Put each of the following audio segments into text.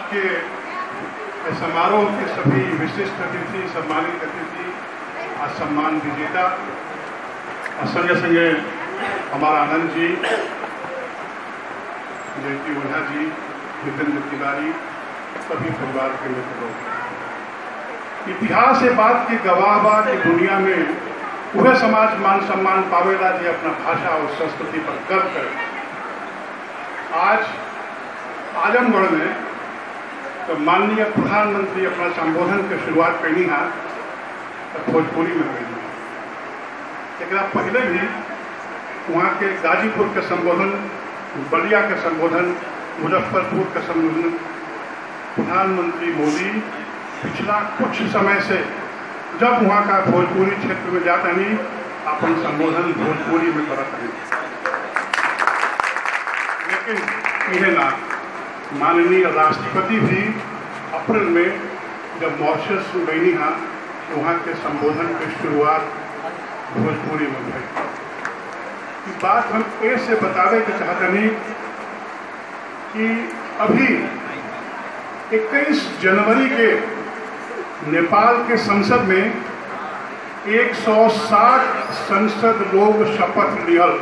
के समारोह के सभी विशिष्ट अतिथि, सम्मानित अतिथि, आज सम्मान विजेता और संगे संगे हमारा आनंद जी, जयती ओझा जी, जितेंद्र तिवारी, सभी परिवार के मित्र लोग। इतिहास ये बात की गवाह बा कि दुनिया में वह समाज मान सम्मान पावेला जी अपना भाषा और संस्कृति पर गर्व करे। आज आजमगढ़ में तो माननीय प्रधानमंत्री अपना संबोधन के शुरुआत करनी है तो भोजपुरी में करनी है। एक पहले भी वहाँ के गाजीपुर के संबोधन, बलिया के संबोधन, मुजफ्फरपुर के संबोधन, प्रधानमंत्री मोदी पिछला कुछ समय से जब वहाँ का भोजपुरी क्षेत्र में जाता नहीं, अपन संबोधन भोजपुरी में करता नहीं। लेकिन यह ना माननीय राष्ट्रपति भी अप्रैल में जब मॉरिशस गई हा, वहाँ के संबोधन की शुरुआत भोजपुरी में हुई। बात हम ऐसे बतावे के चाहते नहीं कि अभी 21 जनवरी के नेपाल के संसद में 160 संसद लोग शपथ लियल।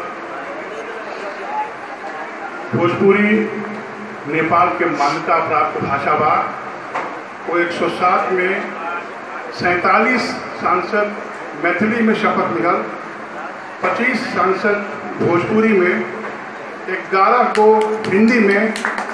भोजपुरी नेपाल के मान्यता प्राप्त भाषा बा। वो 107 में 47 सांसद मैथिली में शपथ लियल, 25 सांसद भोजपुरी में, 11 को हिंदी में,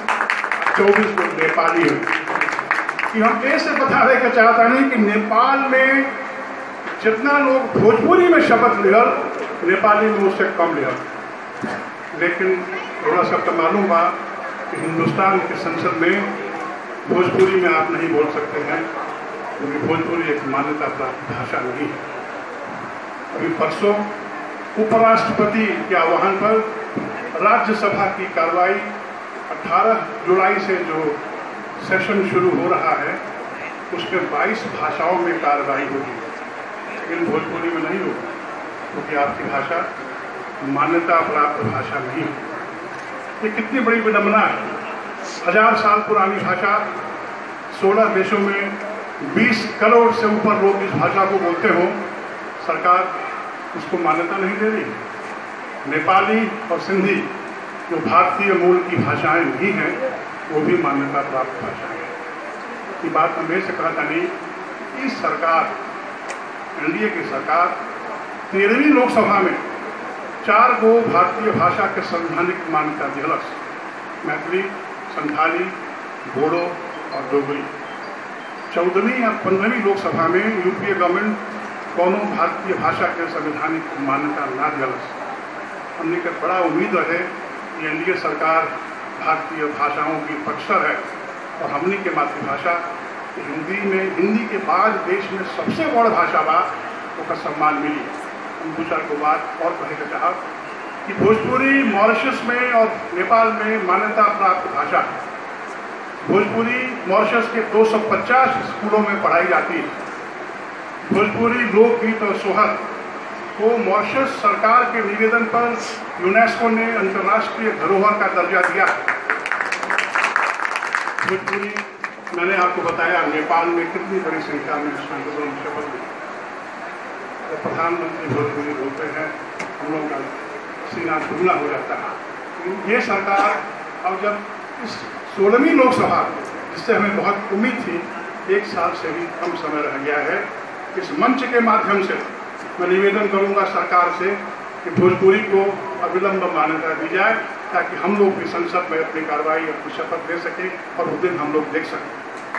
24 को नेपाली में। कि हम ऐसे बता रहे के चाहता नहीं कि नेपाल में जितना लोग भोजपुरी में शपथ लियल, नेपाली में उससे कम लियल। लेकिन थोड़ा सा तो मालूम बा कि हिंदुस्तान के संसद में भोजपुरी में आप नहीं बोल सकते हैं, क्योंकि भोजपुरी एक मान्यता प्राप्त भाषा नहीं है। अभी परसों उपराष्ट्रपति के आह्वान पर राज्यसभा की कार्रवाई 18 जुलाई से जो सेशन शुरू हो रहा है, उसमें 22 भाषाओं में कार्रवाई होगी, लेकिन भोजपुरी में नहीं होगी, क्योंकि आपकी भाषा मान्यता प्राप्त भाषा नहीं है। ये कितनी बड़ी विडंबना है। 1000 साल पुरानी भाषा, 16 देशों में 20 करोड़ से ऊपर लोग इस भाषा को बोलते हो, सरकार उसको मान्यता नहीं दे रही। नेपाली और सिंधी जो भारतीय मूल की भाषाएं नहीं हैं, वो भी मान्यता प्राप्त भाषा है। ये बात हम ऐसे कहता नहीं कि सरकार, एनडीए की सरकार 13वीं लोकसभा में 4 गो भारतीय भाषा के संवैधानिक मान्यता दिलस। मैथिली, संथाली, बोडो और डोगरी। 14वीं या 15वीं लोकसभा में यूपीए गवर्नमेंट कोनो भारतीय भाषा के संवैधानिक मान्यता ना दिलस। हमने के बड़ा उम्मीद रहे कि एनडीए सरकार भारतीय भाषाओं की पक्षर है और हमनी के मातृभाषा हिंदी के बाद देश में सबसे बड़ भाषा बा, उसका सम्मान मिली। हम 2-4 को बात और कहे के चाहब कि भोजपुरी मॉरिशस में और नेपाल में मान्यता प्राप्त भाषा है। भोजपुरी मॉरिशस के 250 स्कूलों में पढ़ाई जाती है। भोजपुरी लोकगीत और सोहर को मॉरिशस सरकार के निवेदन पर यूनेस्को ने अंतर्राष्ट्रीय धरोहर का दर्जा दिया। भोजपुरी, मैंने आपको बताया नेपाल में कितनी बड़ी संख्या में सांसदों ने शपथ ली। तो प्रधानमंत्री भोजपुरी बोलते हैं, हम लोगों का सीना दुगना हो जाता है। ये सरकार अब जब इस 16वीं लोकसभा, जिससे हमें बहुत उम्मीद थी, 1 साल से भी कम समय रह गया है, इस मंच के माध्यम से मैं निवेदन करूंगा सरकार से कि भोजपुरी को अविलंब मान्यता दी जाए, ताकि हम लोग भी संसद में अपनी कार्रवाई, अपनी शपथ ले सकें और उस दिन हम लोग देख सकें।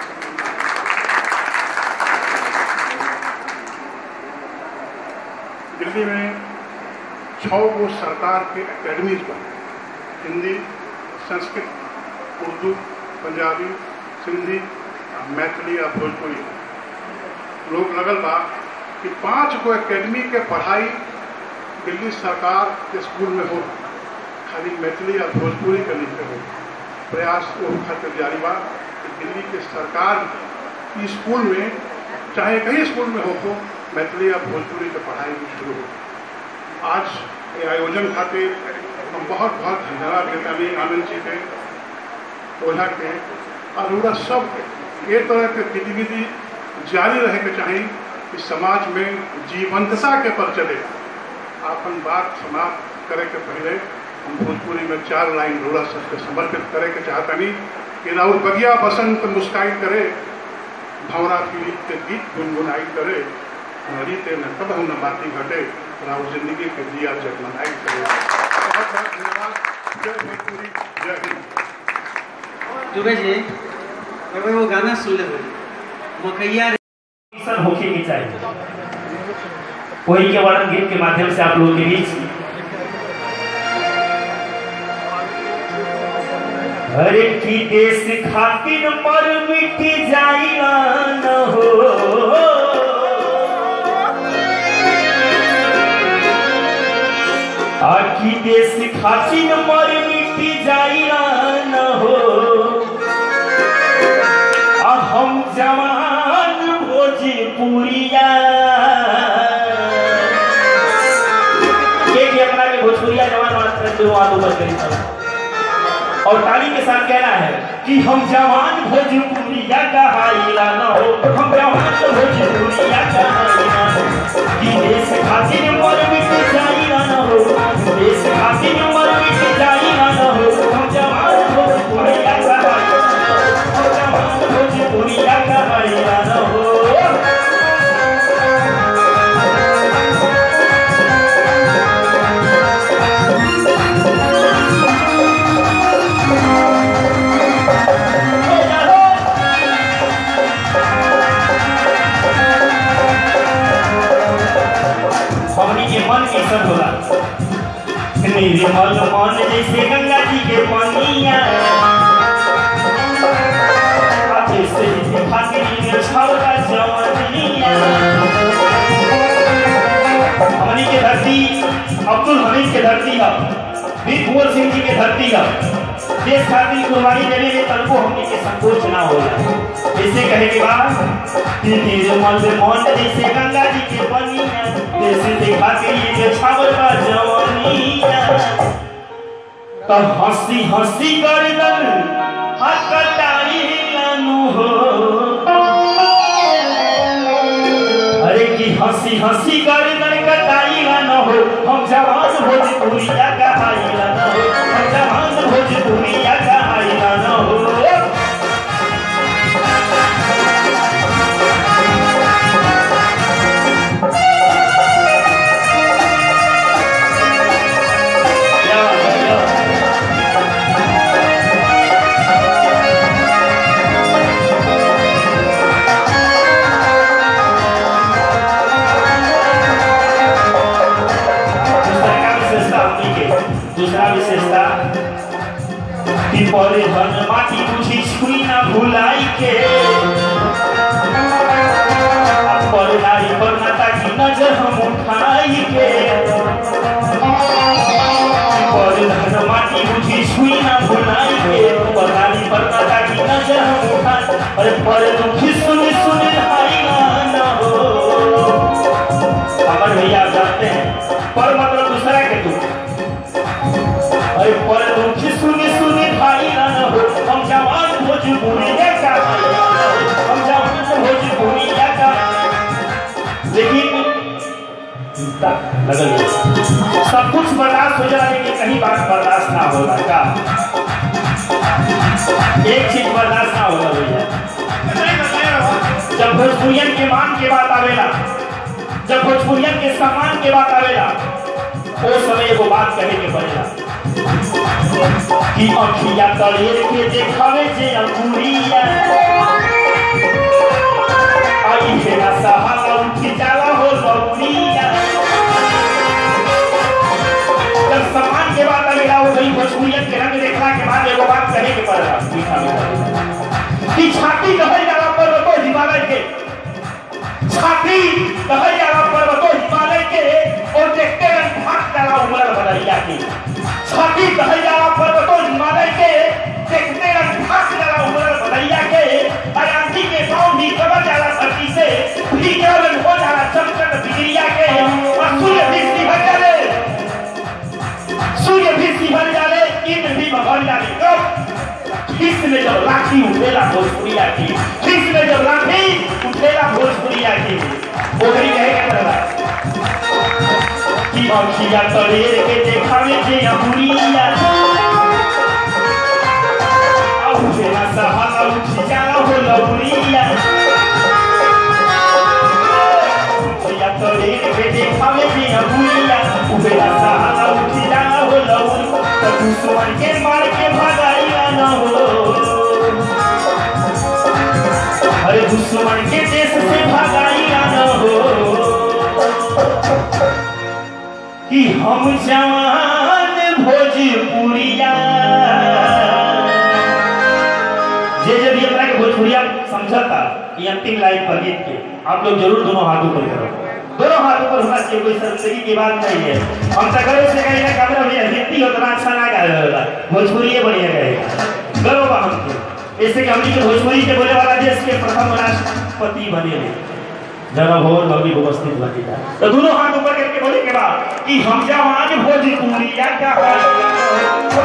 दिल्ली में 6 गो सरकार के एकेडमीज पर हिंदी, संस्कृत, उर्दू, पंजाबी, सिंधी, मैथिली और भोजपुरी लोग लगल बा कि 5 गो एकेडमी के पढ़ाई दिल्ली सरकार के स्कूल में हो, खाली मैथिली और भोजपुरी के लिखे हो। प्रयास वो खातिर जारी बा कि दिल्ली के सरकार की स्कूल में, चाहे कहीं स्कूल में हो, तो मैथिली और भोजपुरी की पढ़ाई शुरू हो। आज ये आयोजन खातिर हम बहुत बहुत धन्यवाद देते हैं आनंद जी के, ओझा के, और पूरा सब ये तरह के गतिविधि जारी रहे के चाही कि समाज में जीवंतता के पर चले। अपन बात समाप्त करे के पहले हम भोजपुरी में 4 लाइन रोड़ा सर के समर्पित करे के चाहतनी कि राउर बगिया बसंत मुस्काई करे, भंवरा पीड़ित के गीत गुनगुनाई करे, रीते न तब न बाती घटे, राउर जिंदगी के दिया जगमगाई करे। बहुत बहुत धन्यवाद। जय भोजपुरी, जय हिंद। दुबे जी वो गाना सुन ले मकैया होके के चाहिए, वही के वर्णन गीत के माध्यम से आप लोगों के बीच हर की देश खातिर मर मिटी जाइला न हो, आखी देश खातिर मर मिटी जाइला न हो, हम जवान भोजपुरिया के अपना के भोजपुरिया जवान और ताली के साथ कहना है कि हम जवान भोजपुरिया कहाइला न हो, हम जवान भोजपुरिया कहाइला कि देश खातिर मर मिट जाइला न हो, देश खातिर मर मिट जाइला न हो, हम जवान भोजपुरिया कहाइला, हम जवान भोजपुरिया कहाइला न हो। मन कैसा होला निर्मल मन जैसे गंगा जी के पानिया, से छावला जवानिया। हमनी के धरती अब्दुल हमीद के धरती है, वीर कुंवर सिंह जी के धरती है। देश खातिर कुर्बानी देने में तनको हमनी के संकोच ना होला। इसे कहे के बाद निर्मल मन जैसे गंगा जी के पानिया, देश देखा के ये छावला जवानिया। तो हंसी हंसी गर्दन हकटाई लानू हो, अरे की हंसी हंसी गर्दन कटाई लाना हो, हम जवान भोजपुरिया कहाई लाना हो, हम जवान भोजपुरिया कहाई लाना हो। दूसरा विशेषता कि परे धन माटी बुझी छुई ना भुलाई के, पर नारी पर नाता की नजर हम उठाई के, पर धन माटी बुझी छुई ना भुलाई के, पर नारी पर नाता की नजर हम उठाई। अरे पर दुखी सुनी सुनी हाई ना हो। हमारे भैया जानते हैं पर मतलब दूसरा के तू, अरे पर दुखी सुनी सुनी भाई ना हो, हम जवान भोजपुरिया का, हम जवान भोजपुरिया का। लेकिन सब कुछ बर्दाश्त हो जाए, लेकिन कहीं बात बर्दाश्त ना होगा का, एक चीज बर्दाश्त ना होगा भैया। जब भोजपुरियन के मान के बात आवेला, जब भोजपुरियन के सम्मान के बात आवेला, वो समय वो बात कहने के पड़ेगा कि अखिया तलेर के देखावे जे अंकुरिया, आई है ना सहारा उठी जाला हो लौरिया। जब सम्मान के बात आवेला, वो वही भोजपुरियन के रंग देखला के बाद एगो बात कहे के पड़ेगा कि छाती कहल जाला पर्वतो हिमालय के, छाती कहल जाला पर्वतो हिमालय के, और देखते रंग भाग जाला उमर भदैया की। छाती कहल जाला पर्वतो हिमालय के, देखते रंग भाग जाला उमर भदैया के। अयांती के पाँव भी कबर जाला धरती से, भीगल हो जाला चमचम बिजलिया के। और सूर्य भी सिहर जाले, सूर्य भी सिहर जाले, इंद्र भी भर जाले। कब इसमें जब लाठी लाठी उठेला भोजपुरिया की, खींच में जब लाठी उठेला भोजपुरिया की। ओकरी कहे के पड़ला कि अखिया तड़ेर के देखावे जे अपुरिया, अब तेरा सहारा उठ जाला हो लौरिया। अखिया तड़ेर के देखावे जे अपुरिया, अब तेरा सहारा उठ जाला हो लौरिया। तो दुश्मन के मार के भगाइला न हो, अरे दुश्मन के देश से भगाइला न हो। कि हम जवान भोजपुरिया, जे भी अपना के भोजपुरिया समझता ये अंतिम लाइन पर गीत के आप लोग जरूर दोनों हाथों पर करो, दोनों हाथों पर होना चाहिए, कोई शर्मिंदगी की बात नहीं है। हम तकरो से कहीं ना कैमरा भैया हिंदी उतना अच्छा ना गाया होगा, भोजपुरी बढ़िया गाएगा, गर्व बा हमको। इससे कि हमनी के भोजपुरी के बोले वाला देश के प्रथम राष्ट्रपति बने हैं, जरा भोर भगी उपस्थित बनी। तो दोनों हाथ ऊपर करके बोले के बाद कि हम जवान भोजपुरिया का